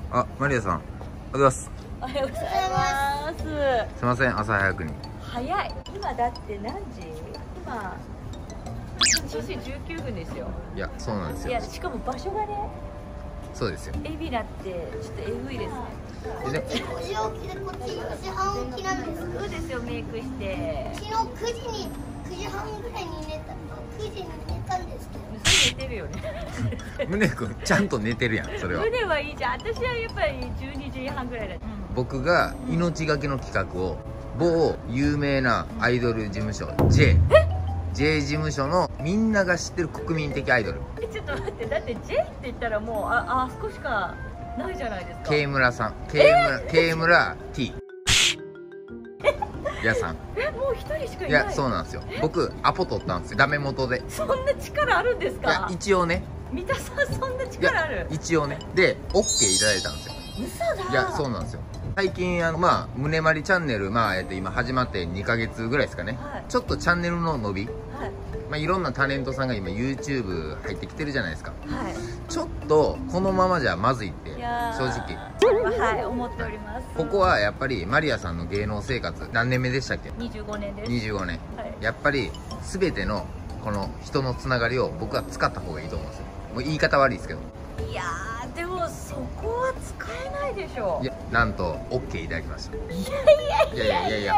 あ、マリアさん、おはようございます。 おはようございます。 すいません、朝早くに。 早い。今だって何時？今8時19分ですよ。 いや、そうなんですよ。 いや、しかも場所がね、 そうですよ。 海老名ってちょっとえぐいですね。 でね、 5時起きでこっち9時半起きなんです。 そうですよ、メイクして。 昨日9時半ぐらいに寝た。9時に寝たんですけど。 娘寝てるよね。 宗くんちゃんと寝てるやん、それは。 胸はいいじゃん。私はやっぱり12時半ぐらいだ。 僕が命がけの企画を某有名なアイドル事務所 J 事務所のみんなが知ってる国民的アイドル、 ちょっと待って、だって J って言ったらもうあそこしかないじゃないですか。 K 村さん、K 村 T やさん。 もう一人しかいない。 いや、そうなんですよ。僕アポ取ったんですよ、ダメ元で。 そんな力あるんですいや、 か？ 一応ね。 三田さん、そんな力ある？ 一応ね。で OK いただいたんですよ。 嘘だ。 いや、そうなんですよ。最近胸まりチャンネル今始まって2ヶ月ぐらいですかね、 はい、 ちょっとチャンネルの伸び、 はい、 いろんなタレントさんが今 YouTube 入ってきてるじゃないですか。 はい、 ちょっとこのままじゃまずいって正直はい思っております。 ここはやっぱりマリアさんの芸能生活何年目でしたっけ ？25年です。 25年、はい、やっぱり全てのこの人のつながりを僕は使った方がいいと思うんですよ。もう言い方悪いですけど。 いやー、でもそこは使えないでしょ。 いや、なんと OK いただきました。 いや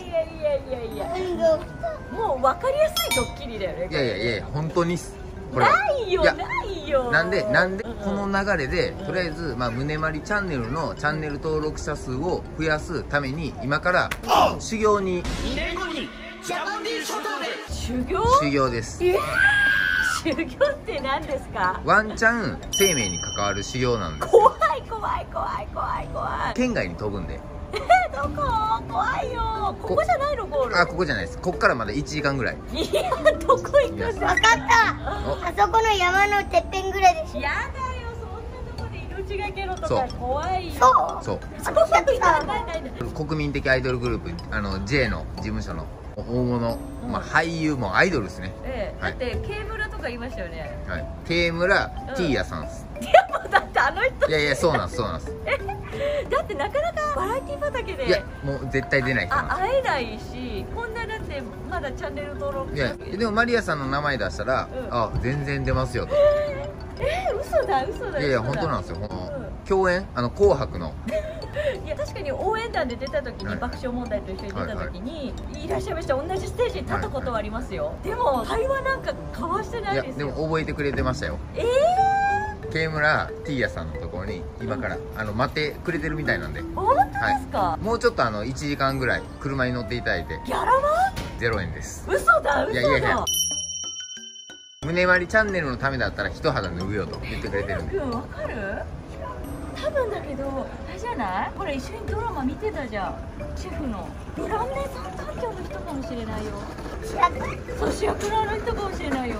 もう分かりやすいドッキリだよね。 いや本当にこれないよないよ。 なんでこの流れでとりあえず胸まりチャンネルのチャンネル登録者数を増やすために今から修行に 2年後にジャパンディーショートで修行です。 修行って何ですか？ ワンチャン生命に関わる修行なんです。 怖い。 県外に飛ぶんで。 どこ？怖いよ。ここじゃないの？ゴール。 あ、ここじゃないです。こっからまだ1時間ぐらい。 いや、どこ行くんだ？ 分かった。あそこの山のてっぺんぐらいでしょ。 やだよ、そんなとこで命がけのとか怖いよ。 そうそう国民的アイドルグループJ の事務所の大物、俳優もアイドルですね。 だって K 村とか言いましたよね。 はい、K 村 T やさんです。 いや、もうだってあの人、 いやそうなんです。 だってなかなかバラエティ畑で、 いやもう絶対出ない人なんです。 会えないし、こんなだってまだチャンネル登録。 いやでもマリアさんの名前出したら、あ、全然出ますよと。 嘘だ。 いや本当なんですよ。共演紅白のいや、確かに応援団で出た時に、爆笑問題と一緒に出た時に、いらっしゃいました。同じステージに立ったことはありますよ。でも会話なんか交わしてないですよ。 いやでも覚えてくれてましたよ。K 村 T やさんのところに今から待ってくれてるみたいなんで。 本当ですか？ もうちょっと1時間ぐらい車に乗っていただいて。 ギャラは 0円です。 嘘だ。 いや胸まりチャンネルのためだったら一肌脱ぐよと言ってくれてるんで。 わかる？多分だけど、あれじゃない？ほら、一緒にドラマ見てたじゃん。シェフのブランメさん環境の人かもしれないよ。そう、主役の人かもしれないよ。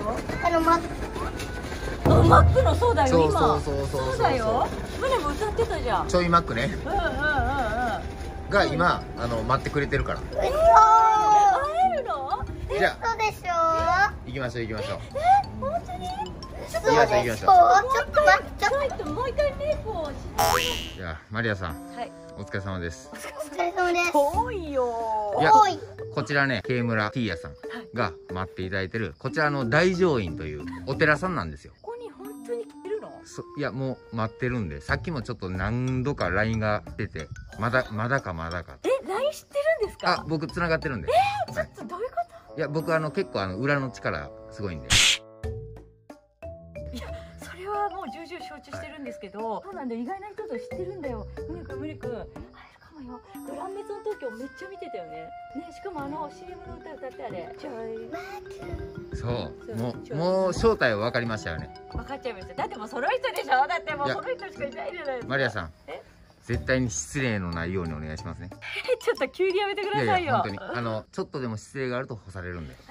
マックの、そうだよ、今。そうだよ。胸も歌ってたじゃん。 ちょいマックね。が今待ってくれてるから。 会えるの？ じゃあ嘘でしょ。 行きましょう。 本当に？ 行きましょう。 ちょっと待って、 ちょっともう一回レイプをしない。 じゃあマリアさん、 はい、 お疲れ様です。 お疲れ様です。 遠いよ。 いや、こちらね、K 村 T やさんが待っていただいてるこちらの大乗院というお寺さんなんですよ。 ここに本当に来てるの？ いや、もう待ってるんで、さっきもちょっと何度か LINE が出て、まだか。 LINE 知ってるんですか？ あ、僕繋がってるんで。 ちょっとどういうこと？ いや、僕結構裏の力すごいんで。 いや、それはもう重々承知してるんですけど、そうなんだよ、意外な人と知ってるんだよ。ムネ君、あれかもよ。グランメゾン東京めっちゃ見てたよね。ね、しかもCM の歌歌ってあれ。 そう、もう正体は分かりましたよね。 分かっちゃいました。だってもうその人でしょ。だってもうその人しかいないじゃないですか。 マリアさん、絶対に失礼のないようにお願いしますね。 ちょっと急にやめてくださいよ。 本当にちょっとでも失礼があると干されるんで。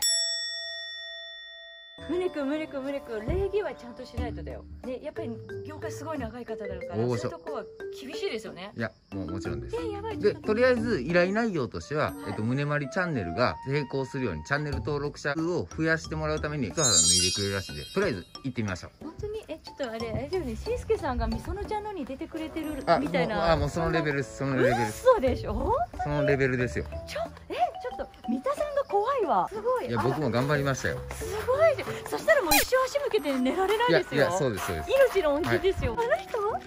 ムネ君、礼儀はちゃんとしないとだよ。ね、やっぱり業界すごい長い方だから、そういうとこは厳しいですよね。 いや、もちろんです。 やばい。 で、とりあえず依頼内容としては、胸まりチャンネルが成功するようにチャンネル登録者数を増やしてもらうために一肌脱いでくれるらしいんで、とりあえず行ってみましょう。 本当にちょっとあれだよね、しんすけさんがみそのちゃんのに出てくれてるみたいな。 もうそのレベルです、そのレベルです。 そうでしょ。 そのレベルですよ。 ちょっと三田さんが怖いわ。すごい。 いや僕も頑張りましたよ。 すごい。そしたらもう一生足向けて寝られないですよ。 いやそうですそうです。 命の恩人ですよ。あの人？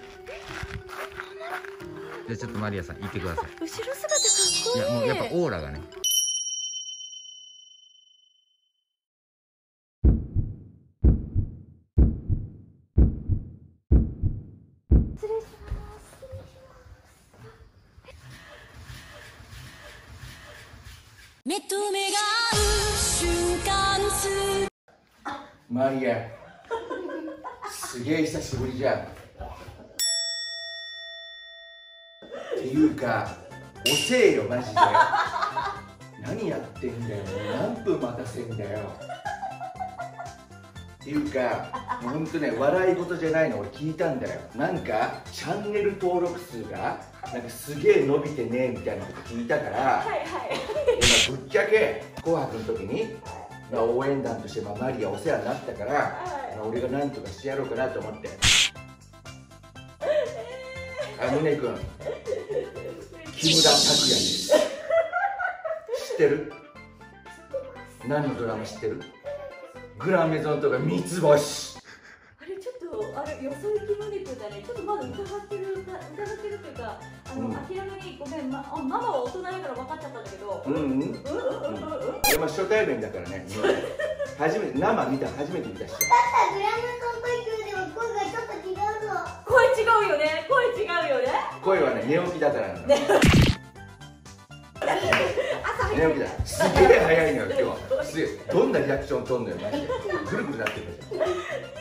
じゃあちょっとマリアさん行ってください。 後ろ姿かっこいい。 いやもうやっぱオーラがね。 失礼します。 目と目が合う瞬間マリア、すげえ久しぶりじゃん。っていうか、遅えよマジで。何やってんだよ、何分待たせんだよ。っていうか、もうほんとね、笑い事じゃないの、俺聞いたんだよ。なんか、チャンネル登録数が、なんかすげえ伸びてねみたいなこと聞いたから、今ぶっちゃけ、紅白の時に、応援団としてマリアお世話になったから、俺が何とかしてやろうかなと思って。宗君、木村拓哉です。知ってる？何のドラマ知ってる？グランメゾンとか三つ星。 あれちょっとあれよそ行きのりくんだね。ちょっとまだ疑ってるというか明らかにごめん、ママは大人だから分かっちゃったんだけど。 でも初対面だからね。初めて生見た初めて見た人。 だったらグラムソンというでも声がちょっと違うぞ。 声違うよね。声違うよね。 声はね寝起きだからなんだ。寝起きだ。すげえ早いのよ今日。すげえどんなリアクション取んのよマジで。ぐるぐるなってるじゃん。 今話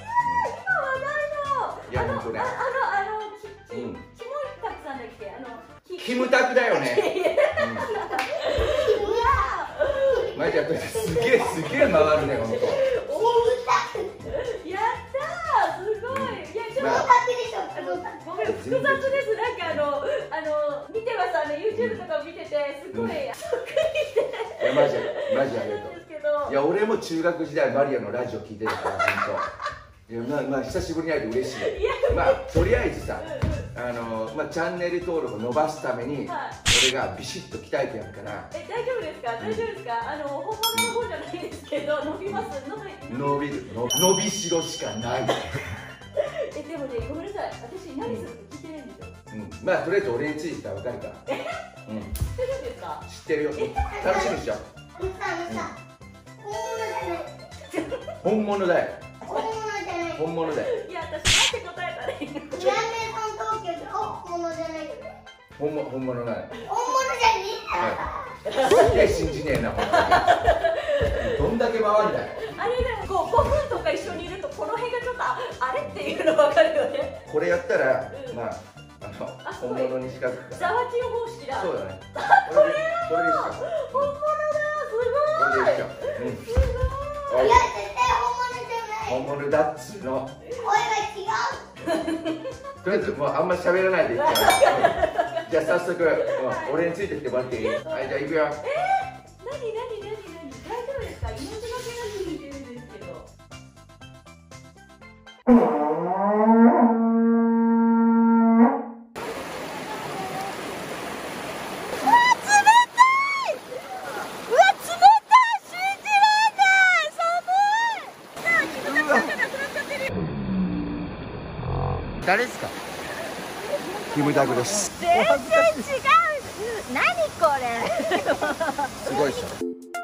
題のいやほんとね。 キモタクさんだっけ？ キムタクだよね。マジですげえ回るねほんと。 やったー、すごい。いやちょっとごめん複雑です。なんか見てます。YouTube とか見ててすごい。 マジありがとう。いや俺も中学時代マリアのラジオ聞いてたから本当。いやまあ久しぶりに会えて嬉しい。まあとりあえずさ、チャンネル登録を伸ばすために俺がビシッと鍛えてやるから。 大丈夫ですか？大丈夫ですか？本物の方じゃないですけど伸びます。 伸びる伸びしろしかない。 でもねごめんなさい。私何するって聞いてないんですよ。 まあとりあえず俺についてたら分かるから。 知ってるんですか？ 知ってるよ。楽しみでしょ。本物だよ。本物だよ。 いや私なんて答えたらいいの？ グランメゾン東京って本物じゃないよね。 本物なの。 本物じゃねえすげえ信じねえな本当に。どんだけ回んだよ。 あれでも5分とか一緒にいるとこの辺がちょっとあれっていうの分かるよね。 これやったらまあ本物に近づくから。 ザワチン方式だ。 そうだね。 これこれでしょ。 本物だ。すごい。 これでしょ。 いや絶対本物だっつうの。 声が違う。 とりあえずもうあんま喋らないでいっちゃう。じゃあ早速俺についてきてもらっていい？はいじゃあ行くよ。 何大丈夫ですか？命がけが続いてるんですけど。 誰ですか？ キムタクです。 全然違う。何これ。 すごいでしょ。